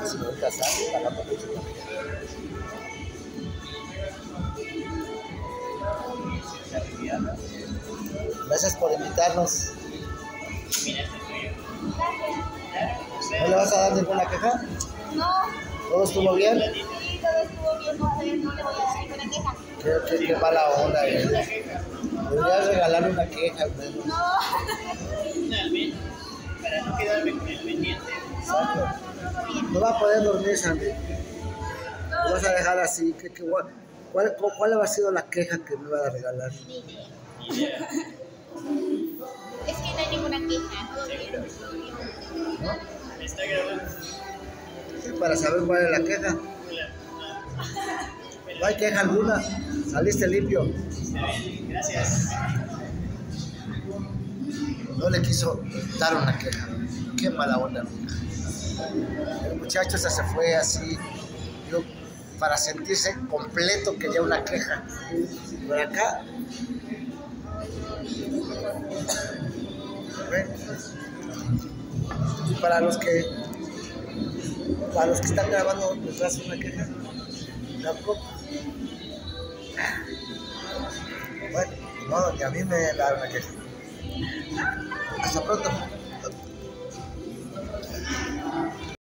Si ahorita sale, pagamos mucho también. Gracias por invitarnos. ¿No le vas a dar ninguna queja? No. ¿Todo estuvo bien? Sí, todo estuvo bien, no sé, no le voy a dar ninguna queja. Qué mala onda, Deberías regalarle una queja, al menos. No. Para no quedarme con el pendiente. Todo bien. No va a poder dormir, Sandy. Lo vas a dejar así. ¿Cuál ha sido la queja que me iba a regalar? Ni idea. Es que no hay ninguna queja, todo bien. ¿No? Está grabando. Sí, para saber cuál es la queja. No hay queja alguna. Saliste limpio. Está bien, gracias. No le quiso dar una queja. Qué mala onda. El muchacho se fue así. Yo, para sentirse completo, quería una queja. Por acá. Y para los que están grabando, les das una queja. ¿Tampoco? Bueno, no, ni a mí me da una queja. Hasta pronto.